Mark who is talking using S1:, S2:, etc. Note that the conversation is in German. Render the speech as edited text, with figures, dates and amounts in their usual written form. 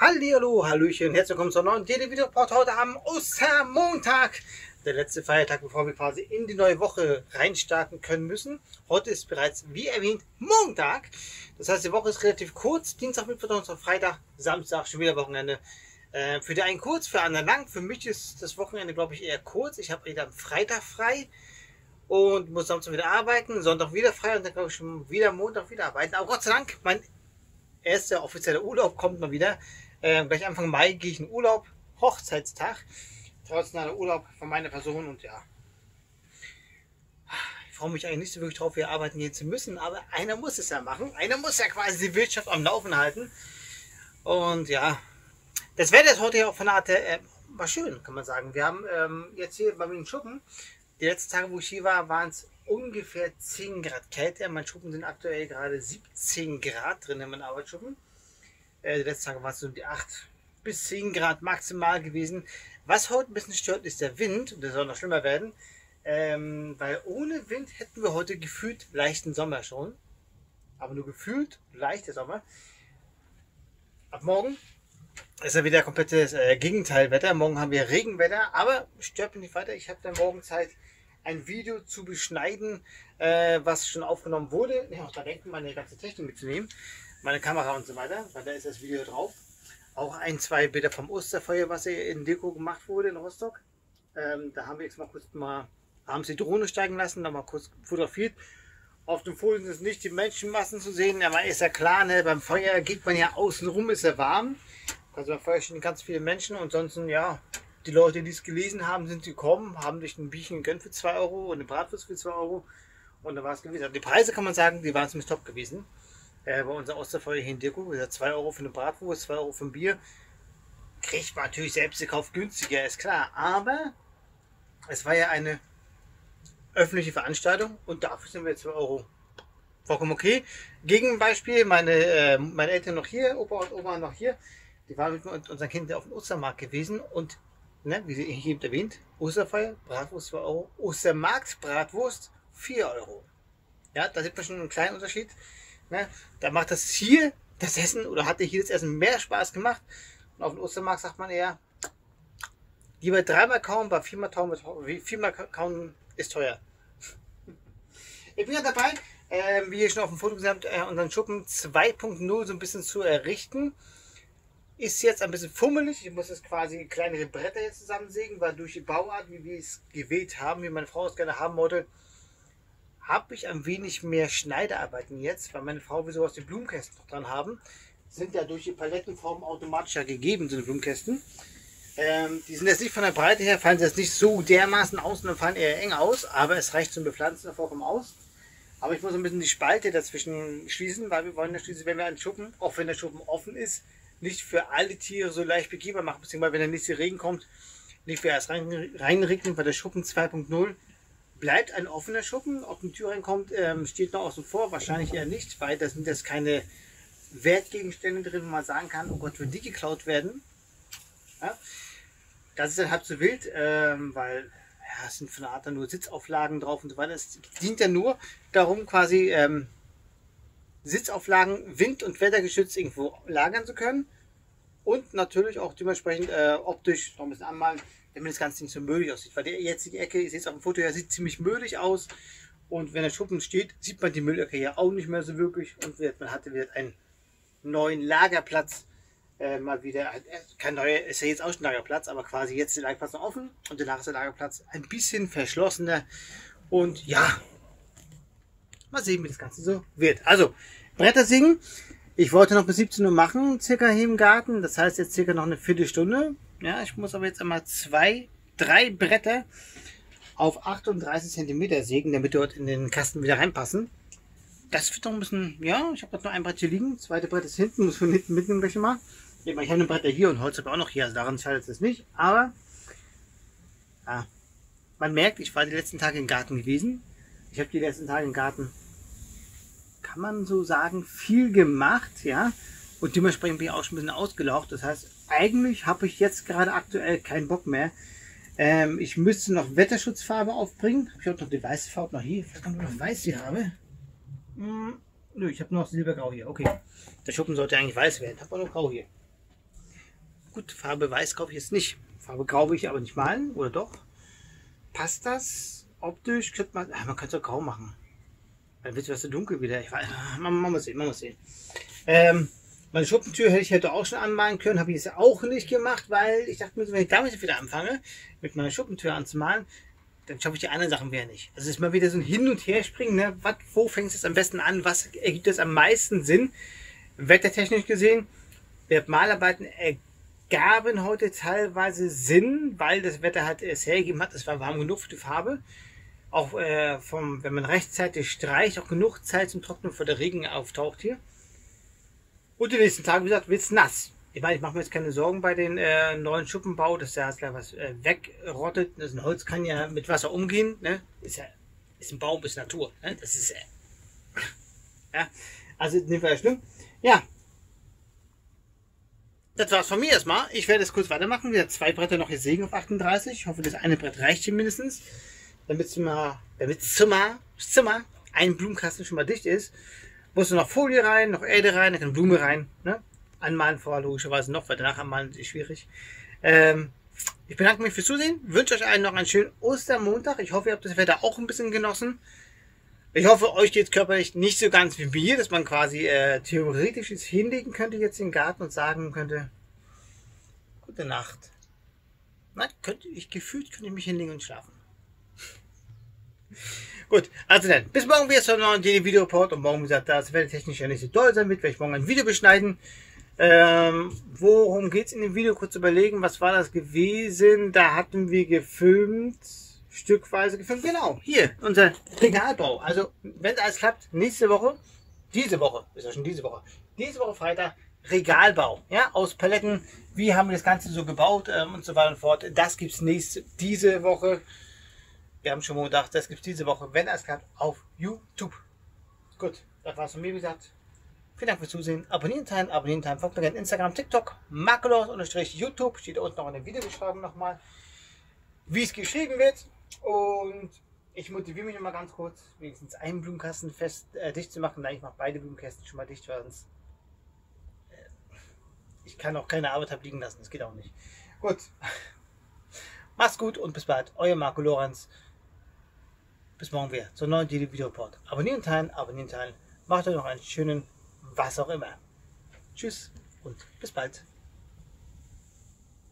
S1: Hallihallo, Hallöchen, herzlich willkommen zur neuen Video-Report heute am Ostermontag. Der letzte Feiertag, bevor wir quasi in die neue Woche reinstarten können müssen. Heute ist bereits, wie erwähnt, Montag. Das heißt, die Woche ist relativ kurz. Dienstag, Mittwoch, Donnerstag, Freitag, Samstag, schon wieder Wochenende. Für die einen kurz, für anderen lang. Für mich ist das Wochenende, glaube ich, eher kurz. Ich habe wieder am Freitag frei und muss Samstag wieder arbeiten. Sonntag wieder frei und dann glaube ich schon wieder Montag wieder arbeiten. Aber Gott sei Dank, mein erster offizieller Urlaub kommt mal wieder. Gleich Anfang Mai gehe ich in Urlaub. Hochzeitstag. Traditioneller Urlaub von meiner Person und ja. Ich freue mich eigentlich nicht so wirklich drauf, hier arbeiten gehen zu müssen, aber einer muss es ja machen. Einer muss ja quasi die Wirtschaft am Laufen halten. Und ja, das Wetter ist heute ja auch von der Art war schön, kann man sagen. Wir haben jetzt hier bei mir einen Schuppen. Die letzten Tage, wo ich hier war, waren es ungefähr 10 Grad Kälte. Mein Schuppen sind aktuell gerade 17 Grad drin in meinem Arbeitsschuppen. Die letzten Tage waren es so um die 8 bis 10 Grad maximal gewesen. Was heute ein bisschen stört, ist der Wind. Und der soll noch schlimmer werden. Weil ohne Wind hätten wir heute gefühlt leichten Sommer schon. Aber nur gefühlt leichter Sommer. Ab morgen ist ja wieder komplettes Gegenteilwetter. Morgen haben wir Regenwetter. Aber stört mich nicht weiter. Ich habe dann morgen Zeit, ein Video zu beschneiden, was schon aufgenommen wurde. Ich muss da denken, meine ganze Technik mitzunehmen, meine Kamera und so weiter, weil da ist das Video drauf. Auch ein, zwei Bilder vom Osterfeuer, was hier in Deko gemacht wurde in Rostock. Da haben wir jetzt mal abends die Drohne steigen lassen, noch mal kurz fotografiert. Auf den Folien sind nicht die Menschenmassen zu sehen, aber ist ja klar, ne, beim Feuer geht man ja außen rum, ist ja warm. Also beim Feuer stehen ganz viele Menschen und sonst, ja, die Leute, die es gelesen haben, sind gekommen, haben sich ein Bierchen gegönnt für 2 Euro und eine Bratwurst für 2 Euro. Und da war es gewesen. Also die Preise, kann man sagen, die waren ziemlich top gewesen. Bei unser Osterfeuer hier in Deko, 2 Euro für eine Bratwurst, 2 Euro für ein Bier. Kriegt man natürlich selbst gekauft günstiger, ist klar. Aber es war ja eine öffentliche Veranstaltung und dafür sind wir 2 Euro vollkommen okay. Gegenbeispiel, meine Eltern noch hier, Opa und Oma noch hier. Die waren mit unseren Kindern auf dem Ostermarkt gewesen und, ne, wie hier eben erwähnt, Osterfeuer, Bratwurst 2 Euro, Ostermarkt, Bratwurst 4 Euro. Ja, da sieht man schon einen kleinen Unterschied. Ne? Da macht das hier, das Essen, oder hat dir hier das Essen mehr Spaß gemacht. Und auf dem Ostermarkt sagt man eher, lieber 3-mal kauen, bei 4-mal kauen ist teuer. Ich bin ja dabei, wie ihr schon auf dem Foto gesehen habt, unseren Schuppen 2.0 so ein bisschen zu errichten. Ist jetzt ein bisschen fummelig. Ich muss jetzt quasi kleinere Bretter jetzt zusammensägen, weil durch die Bauart, wie wir es gewählt haben, wie meine Frau es gerne haben wollte, habe ich ein wenig mehr Schneiderarbeiten jetzt, weil meine Frau will sowas die Blumenkästen noch dran haben. Sind ja durch die Palettenform automatisch ja gegeben, so eine Blumenkästen. Die sind jetzt nicht von der Breite her, fallen sie jetzt nicht so dermaßen aus, sondern fallen eher eng aus, aber es reicht zum Bepflanzen vollkommen aus. Aber ich muss ein bisschen die Spalte dazwischen schließen, weil wir wollen ja schließlich, wenn wir einen Schuppen, auch wenn der Schuppen offen ist, nicht für alle Tiere so leicht begehbar machen, beziehungsweise wenn der nächste Regen kommt, nicht für erst reinregnen, weil der Schuppen 2.0 bleibt ein offener Schuppen. Ob eine Tür reinkommt, steht noch außen vor, wahrscheinlich eher nicht, weil da sind jetzt keine Wertgegenstände drin, wo man sagen kann, oh Gott, wenn die geklaut werden. Ja, das ist dann halb so wild, weil ja, es sind von der Art dann nur Sitzauflagen drauf und so weiter. Es dient ja nur darum, quasi Sitzauflagen wind- und wettergeschützt irgendwo lagern zu können und natürlich auch dementsprechend optisch noch ein bisschen anmalen, damit das Ganze nicht so möglich aussieht. Weil die jetzige Ecke, ich sehe es auf dem Foto, ja, sieht ziemlich möglich aus und wenn der Schuppen steht, sieht man die Müllecke ja auch nicht mehr so wirklich und man hatte wieder einen neuen Lagerplatz, mal wieder, kein neuer, ist ja jetzt auch schon ein Lagerplatz, aber quasi jetzt der Lagerplatz noch offen und danach ist der Lagerplatz ein bisschen verschlossener und ja, mal sehen, wie das Ganze so wird. Also, Bretter sägen. Ich wollte noch bis 17 Uhr machen, circa hier im Garten. Das heißt jetzt circa noch eine Viertelstunde. Ja, ich muss aber jetzt einmal 3 Bretter auf 38 cm sägen, damit dort in den Kasten wieder reinpassen. Das wird noch ein bisschen, ja, ich habe gerade noch ein Brett hier liegen. Das zweite Brett ist hinten, muss von hinten mitnehmen gleich mal. Ich habe eine Bretter hier und Holz habe ich auch noch hier, also daran scheitert es nicht. Aber, ja, man merkt, ich war die letzten Tage im Garten gewesen. Ich habe die letzten Tage im Garten, kann man so sagen, viel gemacht, ja. Und dementsprechend bin ich auch schon ein bisschen ausgelaucht. Das heißt, eigentlich habe ich jetzt gerade aktuell keinen Bock mehr. Ich müsste noch Wetterschutzfarbe aufbringen. Ich habe noch die weiße Farbe noch hier. Vielleicht kommt noch weiß hier habe. Nö, ich habe noch silbergrau hier. Okay. Der Schuppen sollte eigentlich weiß werden. Ich habe auch noch grau hier. Gut, Farbe weiß kaufe ich jetzt nicht. Farbe grau will ich aber nicht malen, oder doch? Passt das optisch? Man könnte es auch grau machen. Dann wird es so dunkel wieder. Ich weiß, man muss sehen, man muss sehen. Meine Schuppentür hätte ich heute auch schon anmalen können, habe ich jetzt auch nicht gemacht, weil ich dachte mir, wenn ich damit wieder anfange, mit meiner Schuppentür anzumalen, dann schaffe ich die anderen Sachen wieder nicht. Also es ist mal wieder so ein Hin- und Herspringen, ne? Wo fängt es am besten an? Was ergibt es am meisten Sinn? Wettertechnisch gesehen, Malarbeiten ergaben heute teilweise Sinn, weil das Wetter halt es hergegeben hat, es war warm genug für die Farbe. Auch wenn man rechtzeitig streicht, auch genug Zeit zum Trocknen, bevor der Regen auftaucht hier. Und die nächsten Tage, wie gesagt, wird es nass. Ich meine, ich mache mir jetzt keine Sorgen bei den neuen Schuppenbau, dass da gleich was wegrottet. Das ein Holz kann ja mit Wasser umgehen. Ne? Ist ein Baum, ist Natur. Ne? Das ist ja, also nicht weiter schlimm. Ja, das war's von mir erstmal. Ich werde es kurz weitermachen. Wir haben 2 Bretter noch hier sägen auf 38. Ich hoffe, das eine Brett reicht hier mindestens, damit Zimmer ein Blumenkasten schon mal dicht ist. Muss noch Folie rein, noch Erde rein, da kann Blume rein. Ne? Anmalen vorher logischerweise noch, weil danach anmalen ist schwierig. Ich bedanke mich fürs Zusehen, wünsche euch allen noch einen schönen Ostermontag. Ich hoffe, ihr habt das Wetter auch ein bisschen genossen. Ich hoffe, euch geht es körperlich nicht so ganz wie mir, dass man quasi theoretisch jetzt hinlegen könnte jetzt im Garten und sagen könnte, gute Nacht. Na, gefühlt könnte ich mich hinlegen und schlafen. Gut, also dann, bis morgen wieder zu einem neuen Video-Report und morgen, wie gesagt, das werde technisch ja nicht so doll sein, werde ich morgen ein Video beschneiden. Worum geht es in dem Video? Kurz überlegen, was war das gewesen? Da hatten wir gefilmt, stückweise gefilmt, genau, hier, unser Regalbau. Also, wenn alles klappt, diese Woche Freitag, Regalbau, ja, aus Paletten. Wie haben wir das Ganze so gebaut und so weiter und fort. Das gibt es diese Woche. Wir haben schon mal gedacht, das gibt es diese Woche, wenn es klappt, auf YouTube. Gut, das war's von mir, wie gesagt. Vielen Dank fürs Zusehen. Abonnieren, teilen, folgt mir gerne Instagram, TikTok, Makulos_YouTube. Steht da unten noch in der Videobeschreibung nochmal, wie es geschrieben wird. Und ich motiviere mich nochmal ganz kurz, wenigstens einen Blumenkasten dicht zu machen. Nein, ich mache beide Blumenkästen schon mal dicht, weil sonst ich kann auch keine Arbeit liegen lassen. Das geht auch nicht. Gut. Macht's gut und bis bald. Euer Marco Lorenz. Bis morgen wieder zur neuen Video-Report. Abonnieren, teilen. Macht euch noch einen schönen was auch immer. Tschüss und bis bald.